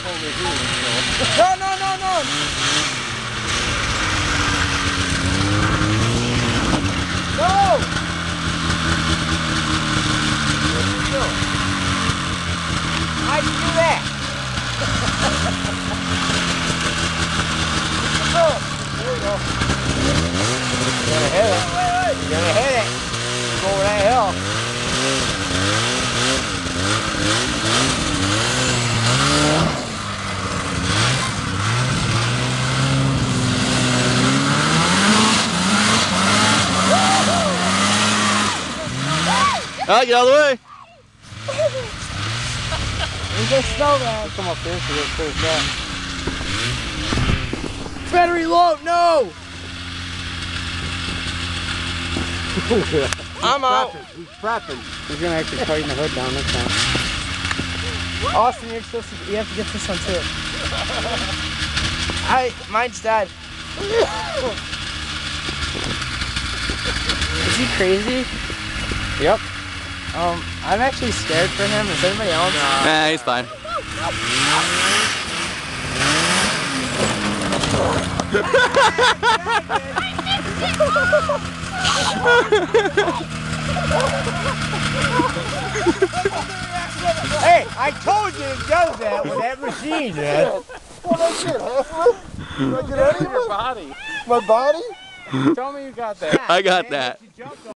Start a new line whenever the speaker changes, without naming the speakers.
over here. So.
No, no, no, no. No. What are you doing? How'd you do that? There we go. You're gonna hit it. You're gonna hit it. Go over that hill.
Alright, get out of the way.
He's a snowman.
Come up there so we'll close that.
Battery low, no! I'm out.
He's prepping. He's gonna actually tighten the hood down this time.
Austin, you have to get this one too. Mine's dead. Is he crazy?
Yep.
I'm actually scared for him. Is anybody else?
Nah, he's fine.
Hey, I told you it does that with that machine, man.
What did I get? Half of it? Did I get any of your body? My body?
Tell me you got that.
I got that.